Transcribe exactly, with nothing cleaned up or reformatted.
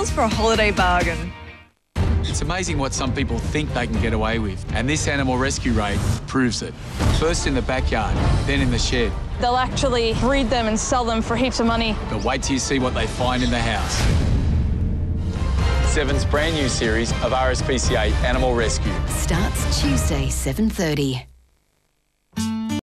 dollars for a holiday bargain. It's amazing what some people think they can get away with, and this animal rescue raid proves it. First in the backyard, then in the shed. They'll actually breed them and sell them for heaps of money. But wait till you see what they find in the house. Seven's brand new series of R S P C A Animal Rescue starts Tuesday, seven thirty.